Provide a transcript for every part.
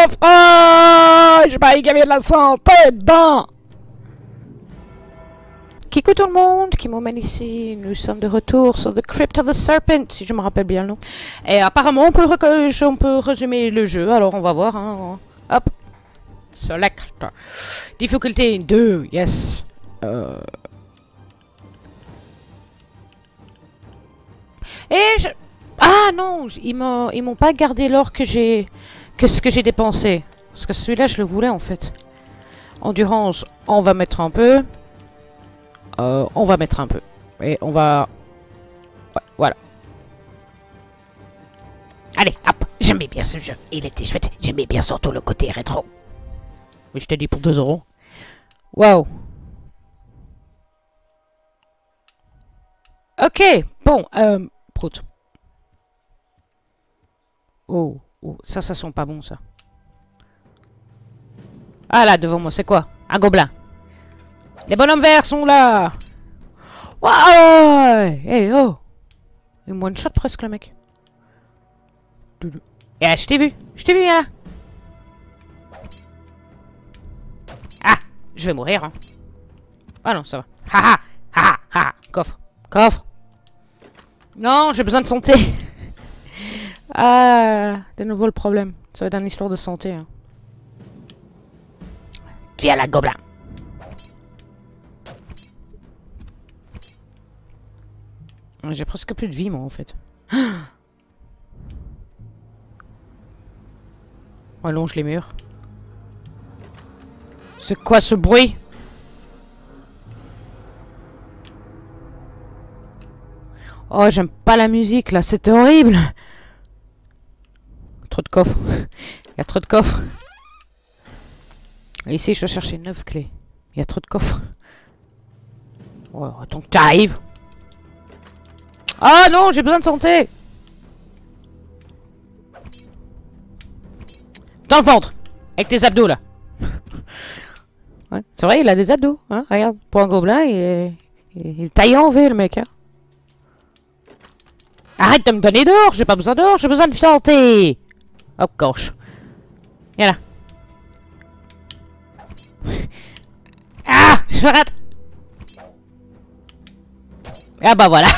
coffre! Oh, j'ai pas gagné de la santé dedans! Kikou tout le monde, qui m'emmène ici. Nous sommes de retour sur The Crypt of the Serpent, si je me rappelle bien le nom. Et apparemment, on peut résumer le jeu, alors on va voir. Hein. Hop. Select. Difficulté 2, yes. Et je... Ah non, ils m'ont pas gardé l'or que ce que j'ai dépensé. Parce que celui-là, je le voulais en fait. Endurance, on va mettre un peu. On va mettre un peu. Et on va... Ouais, voilà. Allez, hop. J'aimais bien ce jeu. Il était chouette. J'aimais bien surtout le côté rétro. Oui, je t'ai dit pour 2 €. Waouh. Ok, bon, prout. Oh, ça sent pas bon, ça. Ah, là, devant moi, c'est quoi? Un gobelin. Les bonhommes verts sont là. Waouh. Hey, oh. Il me one-shot presque, le mec. Et là, je t'ai vu, là. Ah, je vais mourir, hein. Ah non, ça va. Ha ha, ha ha, coffre, coffre. Non, j'ai besoin de santé. Ah, de nouveau le problème. Ça va être une histoire de santé. Hein. Viens là, gobelin. J'ai presque plus de vie, moi, en fait. Allonge les murs. C'est quoi ce bruit? Oh, j'aime pas la musique, là. C'est horrible. Trop de coffres. Il y a trop de coffres. Et ici, je dois chercher 9 clés. Il y a trop de coffres. Oh, attends que t'arrives. Ah non, j'ai besoin de santé. Dans le ventre. Avec tes abdos, là. Ouais, c'est vrai, il a des abdos. Hein, regarde, pour un gobelin, il est taillé en V, le mec. Hein. Arrête de me donner d'or. J'ai pas besoin d'or, j'ai besoin de santé. Hop, gauche. Viens là. Ah, je rate. Ah bah voilà.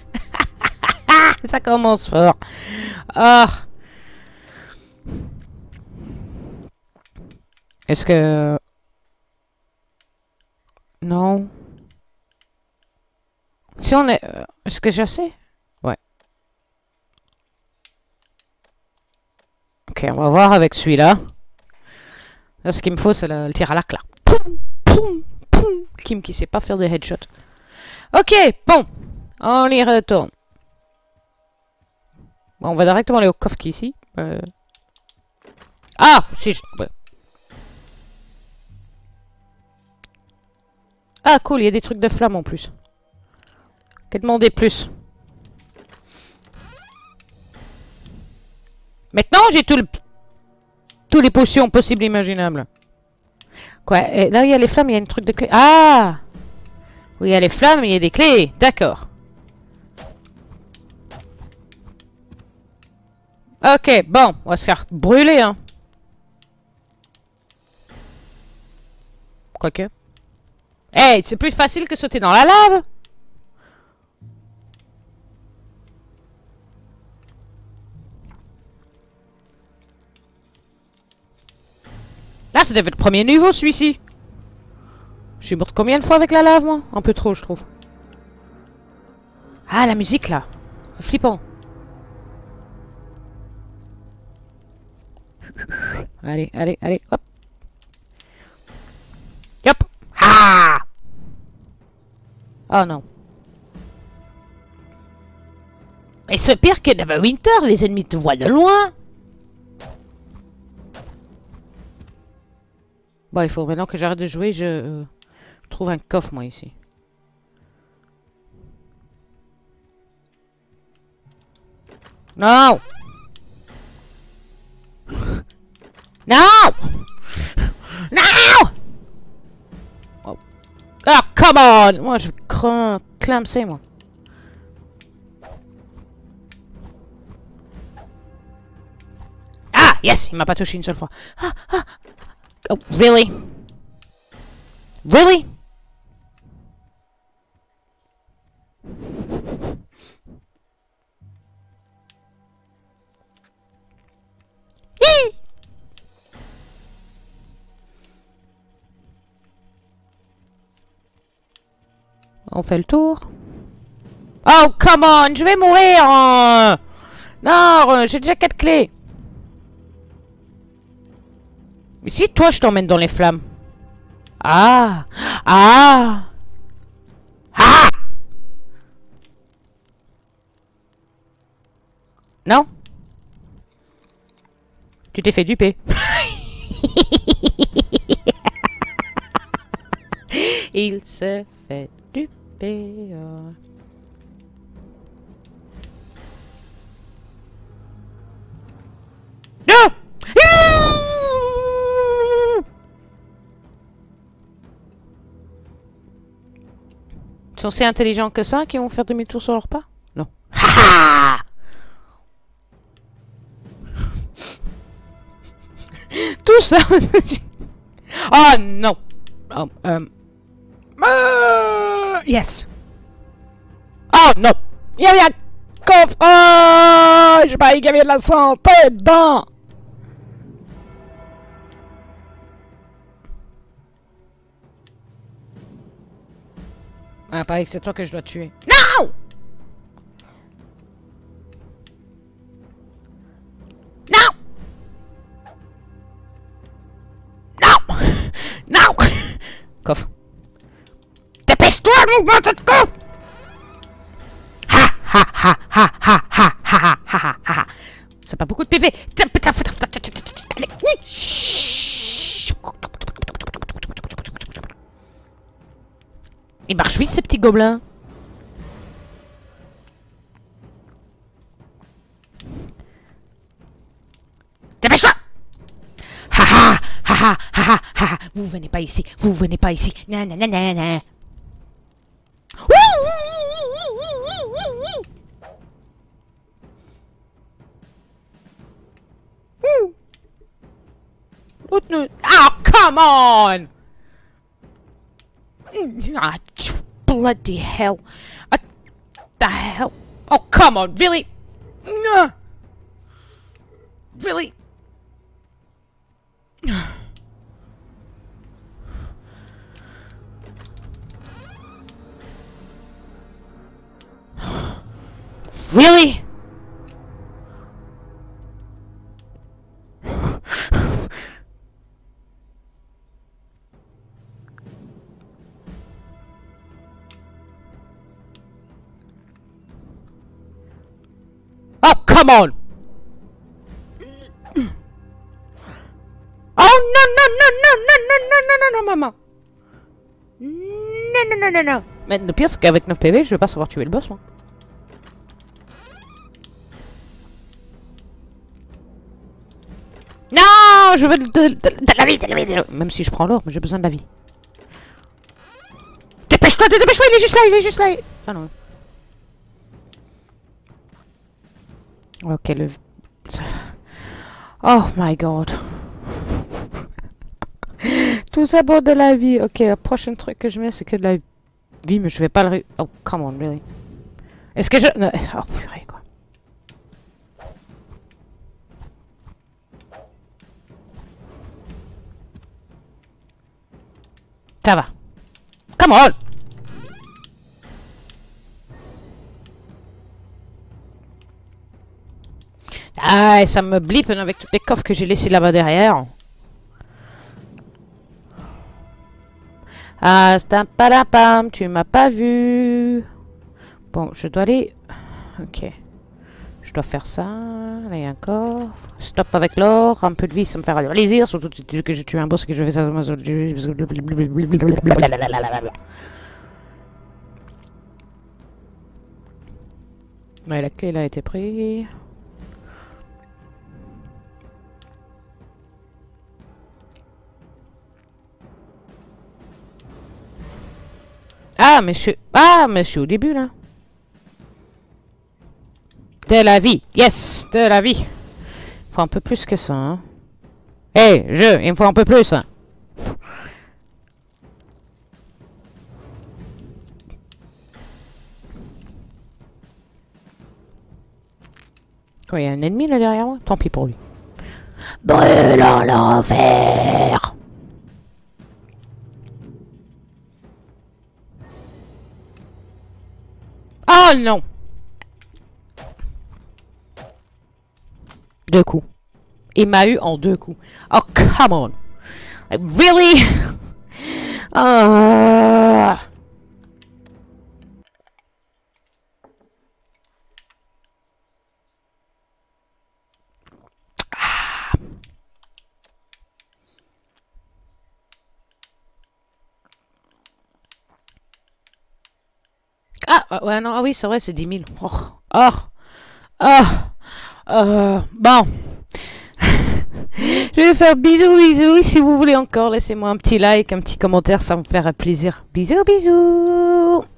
Ça commence fort. Ah. Est-ce que... Non. Si on est... Est-ce que j'essaie? Ouais. Ok, on va voir avec celui-là. Là, ce qu'il me faut, c'est le tir à l'arc, là. Poum, poum, poum. Kim qui sait pas faire des headshots. Ok, bon. On y retourne. Bon, on va directement aller au coffre qui est ici. Ah, si je... Ouais. Ah, cool, il y a des trucs de flamme en plus. Que demander plus? Maintenant, j'ai tous les potions possibles et imaginables. Quoi? Et là, il y a les flammes, il y a un truc de clé. Ah! Oui, il y a les flammes, il y a des clés. D'accord. Ok, bon, on va se faire brûler, hein. Quoique. Hey, c'est plus facile que sauter dans la lave. Là, ça devait être le premier niveau, celui-ci. Je suis morte combien de fois avec la lave, moi? Un peu trop, je trouve. Ah, la musique, là. C'est flippant. Allez, allez, allez, hop. Hop. Ah! Oh non. Mais c'est pire que Neverwinter, les ennemis te voient de loin. Bon, il faut maintenant que j'arrête de jouer, je trouve un coffre, moi, ici. Non! Non! Non! Oh, oh come on! Moi, je vais clamser, moi. Yes, il m'a pas touché une seule fois. Ah, ah. Oh, really? Really? On fait le tour. Oh, come on, je vais mourir. Non, j'ai déjà 4 clés. Mais si toi, je t'emmène dans les flammes. Ah. Ah. Ah. Non. Tu t'es fait duper. Il se fait duper. Non! Ils sont si intelligents que ça qu'ils vont faire demi-tour sur leur pas? Non. Ha! Tout ça. Oh non. Oh, yes. Oh non. Il y avait un coffre. Oh, j'ai pas qu'il y avait de la santé dedans. Ah, pareil que c'est toi que je dois tuer. Non! Non! Non! Non! Coffre. Dépêche-toi, mouvement de coffre! Ha ha ha ha ha ha ha ha ha ha. C'est pas beaucoup de PV. Il marche vite ces petits gobelins. Dépêche-toi! Ha ha ha ha ha ha. Vous venez pas ici, vous venez pas ici. Nanana. Oh, come on! Ah, bloody hell. What the hell? Oh, come on, really? Really? Really? Oh, come on! Oh, no, no, no, no, no, no, no, no, no, no, maman! Non, non, non, non, non! Mais le pire, c'est qu'avec 9 PV, je vais pas savoir tuer le boss, moi. Non! Je veux de la vie, de la vie, Même si je prends l'or, mais j'ai besoin de la vie. Dépêche-toi, dépêche-toi, il est juste là, il est juste là! Ah non. Ok, le... Oh my god. Tout ça pour de la vie. Ok, le prochain truc que je mets, c'est que de la vie, mais je vais pas le... Oh, come on, really. Est-ce que je... Non. Oh, purée, quoi. Ça va. Come on! Ah, et ça me blippe avec tous les coffres que j'ai laissés là-bas derrière. Ah, pam, tu m'as pas vu. Bon, je dois aller... Ok. Je dois faire ça. Là, il y a un coffre. Stop avec l'or. Un peu de vie, ça me fait plaisir. Surtout que j'ai tué un boss et que je fais ça... Ouais, la clé, là, a été prise. Ah, mais je suis au début, là. De la vie. Yes, de la vie. Faut un peu plus que ça, hein. Hey, il me faut un peu plus, hein. Quoi, il y a un ennemi là derrière moi? Tant pis pour lui. Brûlant l'enfer. Oh non! 2 coups. Il m'a eu en 2 coups. Oh, come on! Like, really? Ah, ouais, non, ah oui, c'est vrai, c'est 10 000. Oh, oh, bon. Je vais faire bisous, bisous. Si vous voulez encore, laissez-moi un petit like, un petit commentaire, ça me ferait plaisir. Bisous, bisous.